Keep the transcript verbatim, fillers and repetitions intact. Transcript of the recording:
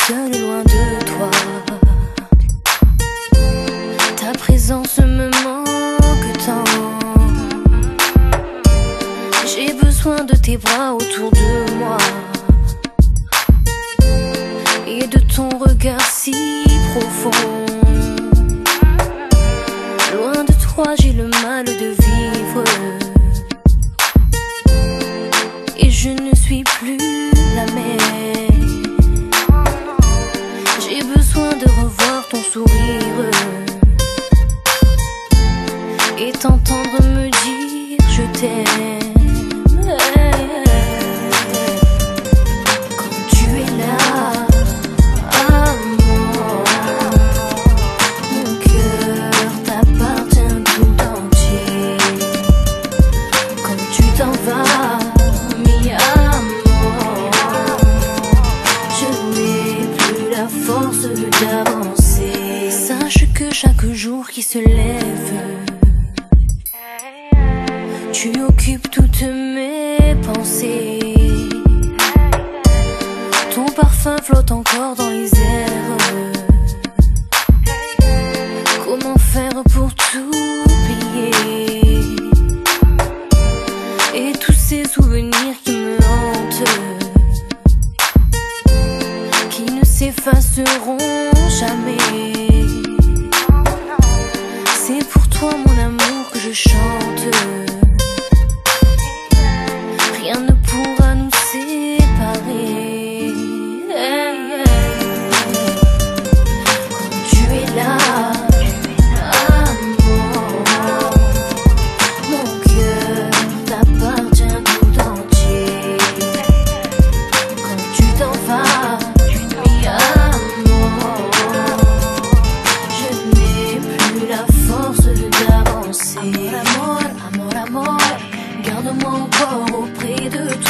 seule loin de toi. Ta présence me manque tant. J'ai besoin de tes bras autour de moi et de ton regard si profond. Loin de toi, j'ai le mal de vivre et je ne suis plus la même. J'ai besoin de revoir ton sourire et t'entendre me dire je t'aime. Quand tu es là, amour, mon cœur t'appartient tout entier. Quand tu t'en vas, mi amour, je n'ai plus la force d'avancer. Sache que chaque jour qui se lève, tu occupes toutes mes pensées. Ton parfum flotte encore dans les airs. Comment faire pour t'oublier? Et tous ces souvenirs qui me hantent, qui ne s'effaceront jamais. C'est pour toi mon amour que je chante. Rien ne pourra nous séparer. Quand tu es là, amour, mon cœur t'appartient tout entier. Quand tu t'en vas, mi amour, je n'ai plus la force d'avancer. Amor, amor, amor, garde-moi encore auprès de toi.